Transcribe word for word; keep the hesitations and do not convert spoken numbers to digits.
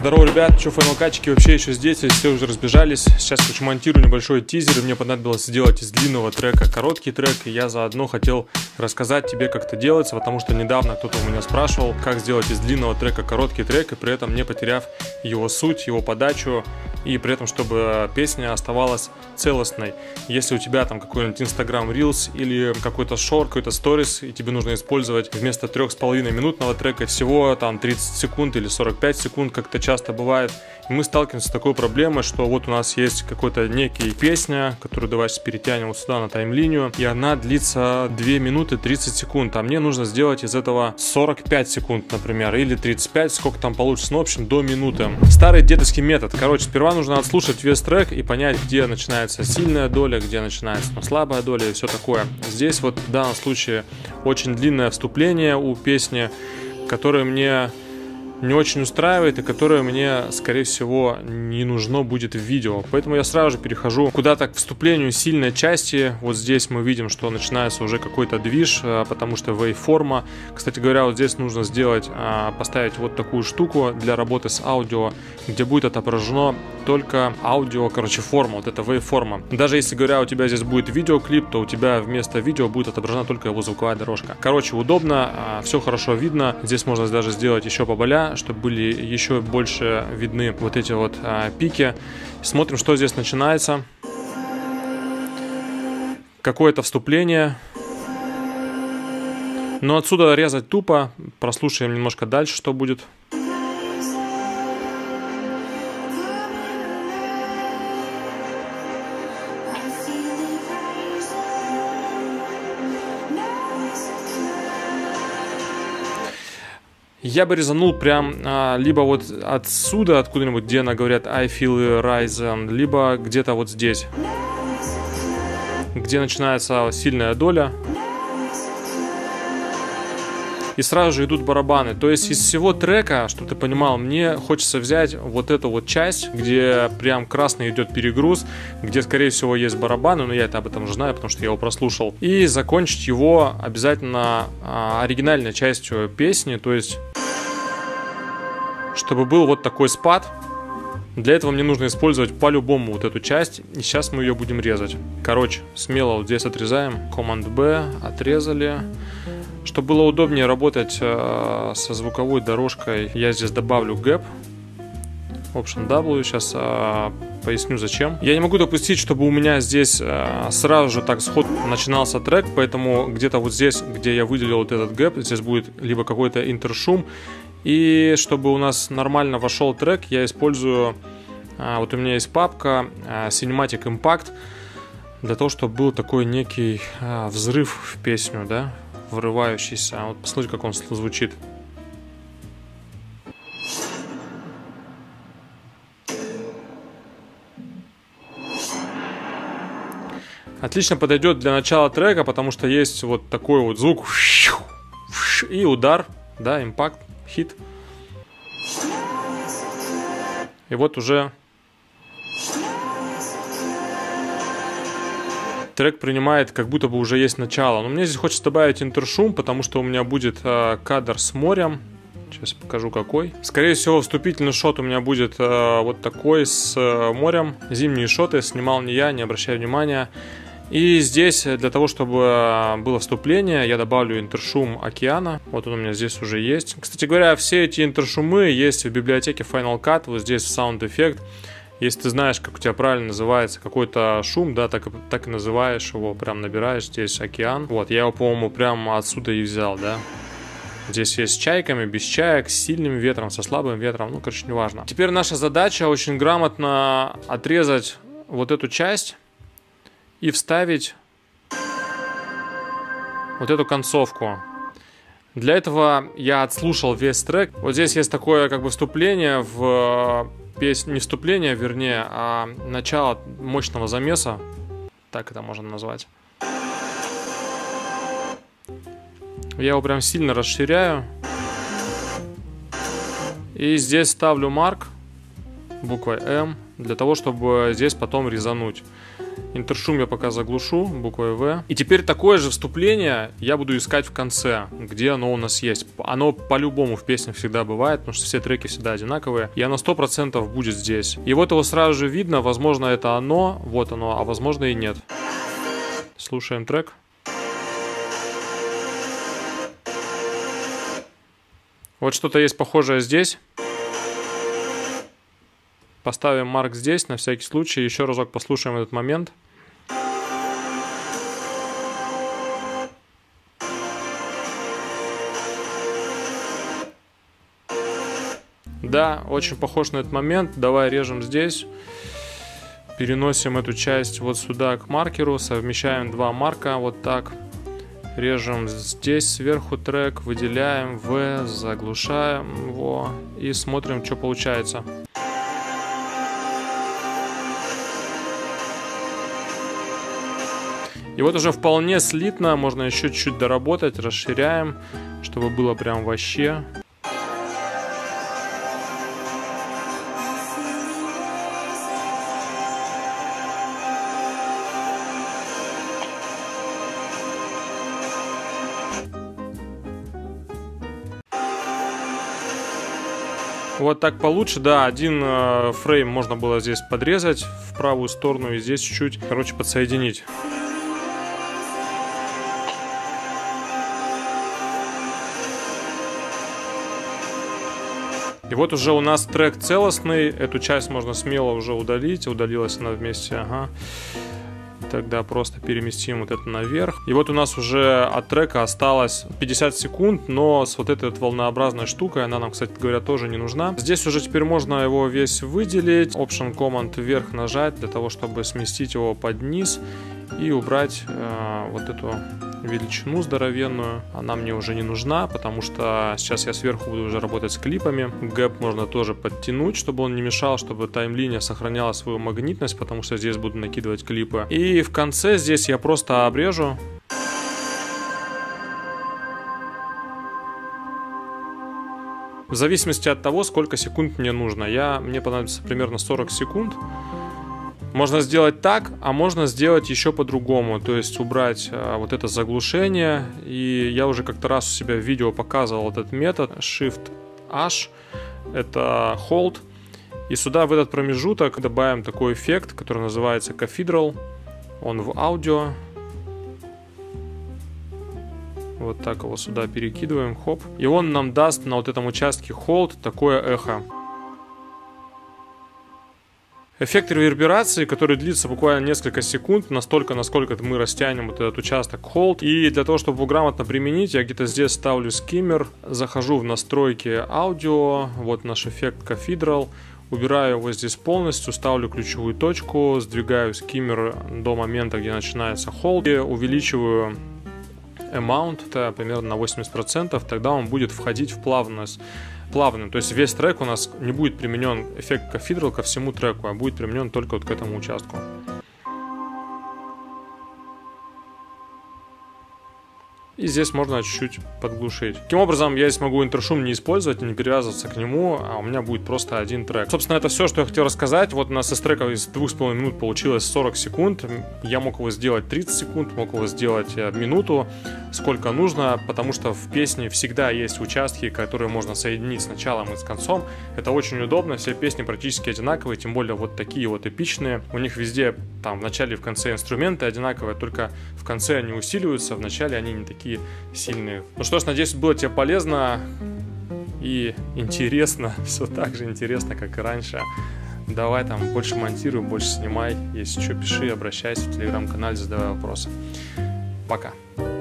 Здорово, ребят, что файналкатчики вообще еще здесь, все уже разбежались. Сейчас, короче, монтирую небольшой тизер, и мне понадобилось сделать из длинного трека короткий трек, и я заодно хотел рассказать тебе, как это делается, потому что недавно кто-то у меня спрашивал, как сделать из длинного трека короткий трек, и при этом не потеряв его суть, его подачу, и при этом, чтобы песня оставалась целостной. Если у тебя там какой-нибудь Instagram Reels или какой-то шорт, какой-то сторис, и тебе нужно использовать вместо трех с половиной минутного трека всего там тридцать секунд или сорок пять секунд, как это часто бывает, и мы сталкиваемся с такой проблемой, что вот у нас есть какой-то некий песня, которую давай сейчас перетянем вот сюда на тайм-линию, и она длится две минуты тридцать секунд, а мне нужно сделать из этого сорок пять секунд, например, или тридцать пять, сколько там получится, ну, в общем, до минуты. Старый дедовский метод. Короче, сперва нужно отслушать весь трек и понять, где начинается сильная доля, где начинается ну, слабая доля и все такое. Здесь вот в данном случае очень длинное вступление у песни, которое мне не очень устраивает и которое мне, скорее всего, не нужно будет в видео. Поэтому я сразу же перехожу куда-то к вступлению сильной части. Вот здесь мы видим, что начинается уже какой-то движ, потому что вейформа. Кстати говоря, вот здесь нужно сделать, поставить вот такую штуку для работы с аудио, где будет отображено только аудио, короче, форма, вот это вейформа. Даже если, говоря, у тебя здесь будет видеоклип, то у тебя вместо видео будет отображена только его звуковая дорожка. Короче, удобно, все хорошо видно. Здесь можно даже сделать еще поболя, чтобы были еще больше видны вот эти вот а, пики. Смотрим, что здесь начинается. Какое-то вступление. Но отсюда резать тупо. Прослушаем немножко дальше, что будет. Я бы резанул прям а, либо вот отсюда, откуда-нибудь, где она говорят I feel rising, либо где-то вот здесь, где начинается сильная доля. И сразу же идут барабаны. То есть из всего трека, чтобы ты понимал, мне хочется взять вот эту вот часть, где прям красный идет перегруз, где, скорее всего, есть барабаны, но я это об этом уже знаю, потому что я его прослушал. И закончить его обязательно а, оригинальной частью песни, то есть чтобы был вот такой спад. Для этого мне нужно использовать по-любому вот эту часть, и сейчас мы ее будем резать. Короче, смело вот здесь отрезаем, Command-B, отрезали. Чтобы было удобнее работать э, со звуковой дорожкой, я здесь добавлю гэп, Option W, сейчас э, поясню зачем. Я не могу допустить, чтобы у меня здесь э, сразу же так сход начинался трек, поэтому где-то вот здесь, где я выделил вот этот гэп, здесь будет либо какой-то интершум. И чтобы у нас нормально вошел трек, я использую, э, вот у меня есть папка э, Cinematic Impact, для того, чтобы был такой некий э, взрыв в песню, да, врывающийся. Вот посмотрите, как он звучит. Отлично подойдет для начала трека, потому что есть вот такой вот звук и удар, да, импакт, хит. И вот уже трек принимает, как будто бы уже есть начало. Но мне здесь хочется добавить интершум, потому что у меня будет э, кадр с морем. Сейчас покажу какой. Скорее всего, вступительный шот у меня будет э, вот такой с э, морем. Зимние шоты снимал не я, не обращаю внимания. И здесь для того, чтобы было вступление, я добавлю интершум океана. Вот он у меня здесь уже есть. Кстати говоря, все эти интершумы есть в библиотеке Final Cut. Вот здесь Sound Effect. Если ты знаешь, как у тебя правильно называется какой-то шум, да, так, так и называешь его, прям набираешь здесь океан. Вот, я его, по-моему, прямо отсюда и взял, да. Здесь есть с чайками, без чаек, с сильным ветром, со слабым ветром, ну, короче, неважно. Теперь наша задача очень грамотно отрезать вот эту часть и вставить вот эту концовку. Для этого я отслушал весь трек. Вот здесь есть такое, как бы, вступление в песню, не вступление, вернее, а начало мощного замеса, так это можно назвать. Я его прям сильно расширяю. И здесь ставлю марк буквой М. для того, чтобы здесь потом резануть. Интершум я пока заглушу буквой В. И теперь такое же вступление я буду искать в конце, где оно у нас есть. Оно по-любому в песнях всегда бывает, потому что все треки всегда одинаковые. И оно сто процентов будет здесь. И вот его сразу же видно, возможно это оно, вот оно, а возможно и нет. Слушаем трек. Вот что-то есть похожее здесь. Поставим марк здесь, на всякий случай. Еще разок послушаем этот момент. Да, очень похож на этот момент. Давай режем здесь. Переносим эту часть вот сюда к маркеру. Совмещаем два марка вот так. Режем здесь сверху трек. Выделяем В, заглушаем его. И смотрим, что получается. И вот уже вполне слитно, можно еще чуть-чуть доработать, расширяем, чтобы было прям вообще. Вот так получше, да, один э, фрейм можно было здесь подрезать в правую сторону и здесь чуть-чуть, короче, подсоединить. И вот уже у нас трек целостный, эту часть можно смело уже удалить, удалилась она вместе, ага. Тогда просто переместим вот это наверх. И вот у нас уже от трека осталось пятьдесят секунд, но с вот этой вот волнообразной штукой, она нам, кстати говоря, тоже не нужна. Здесь уже теперь можно его весь выделить. Option Command вверх нажать для того, чтобы сместить его под низ и убрать э, вот эту величину здоровенную. Она мне уже не нужна, потому что сейчас я сверху буду уже работать с клипами. Гэп можно тоже подтянуть, чтобы он не мешал, чтобы таймлиния сохраняла свою магнитность, потому что здесь буду накидывать клипы. И в конце здесь я просто обрежу. В зависимости от того, сколько секунд мне нужно. Я, мне понадобится примерно сорок секунд. Можно сделать так, а можно сделать еще по-другому. То есть убрать а, вот это заглушение. И я уже как-то раз у себя в видео показывал этот метод Shift-H. Это Hold. И сюда в этот промежуток добавим такой эффект, который называется Cathedral. Он в аудио. Вот так его сюда перекидываем. Хоп. И он нам даст на вот этом участке Hold такое эхо. Эффект реверберации, который длится буквально несколько секунд, настолько, насколько мы растянем вот этот участок Hold. И для того, чтобы его грамотно применить, я где-то здесь ставлю скиммер, захожу в настройки аудио, вот наш эффект Cathedral, убираю его здесь полностью, ставлю ключевую точку, сдвигаю скиммер до момента, где начинается Hold, и увеличиваю amount, это примерно на восемьдесят процентов, тогда он будет входить в плавность. Плавным, то есть весь трек у нас не будет применен эффект Cathedral ко всему треку, а будет применен только вот к этому участку. И здесь можно чуть-чуть подглушить. Таким образом, я здесь могу интершум не использовать, не привязываться к нему, а у меня будет просто один трек. Собственно, это все, что я хотел рассказать. Вот у нас из трека из двух с половиной минут получилось сорок секунд. Я мог его сделать тридцать секунд, мог его сделать минуту, сколько нужно, потому что в песне всегда есть участки, которые можно соединить с началом и с концом. Это очень удобно, все песни практически одинаковые, тем более вот такие вот эпичные. У них везде, там, в начале и в конце инструменты одинаковые, только в конце они усиливаются, в начале они не такие сильные. Ну что ж, надеюсь, было тебе полезно и интересно, все так же интересно, как и раньше. Давай там больше монтируй, больше снимай. Если что, пиши, обращайся в телеграм-канале, задавай вопросы. Пока.